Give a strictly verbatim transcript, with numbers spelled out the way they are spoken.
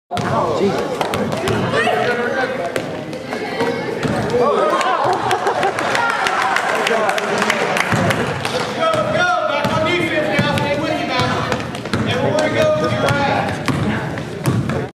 Go, go, back on defense now. Stay with you now. Everywhere you go.